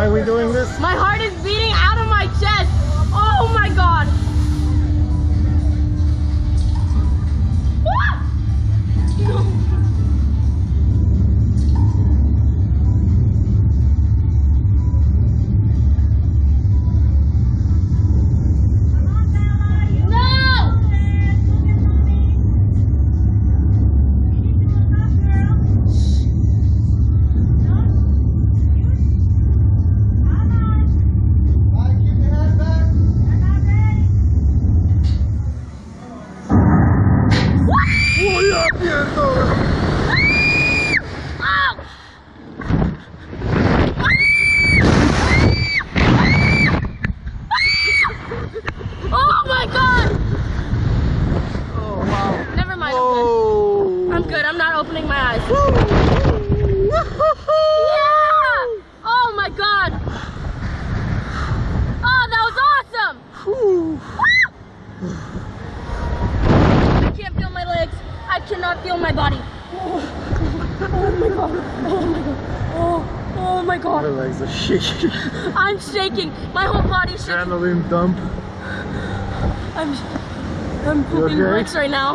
Why are we doing this? My heart is beating out of my chest. Oh my god. No. I'm good. I'm not opening my eyes. Yeah! Oh my god! Oh, that was awesome! I can't feel my legs. I cannot feel my body. Oh my god! Oh my god! Oh my god! My legs are shaking. I'm shaking. My whole body's shaking. Adrenaline dump. I'm pooping bricks right now.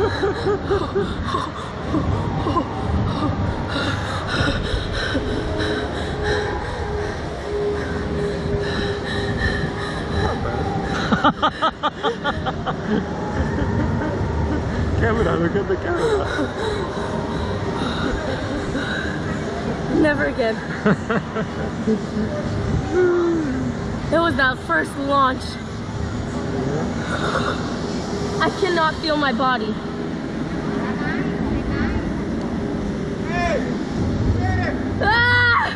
Camera, look at the camera. Never again. It was that first launch. I cannot feel my body. Ah!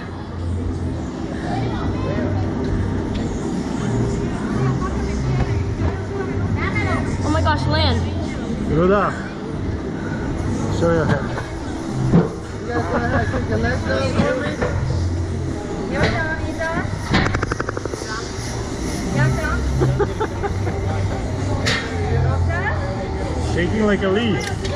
Oh my gosh, land. Ruda, show your head. You guys want to take your legs down for me? Shaking like a leaf.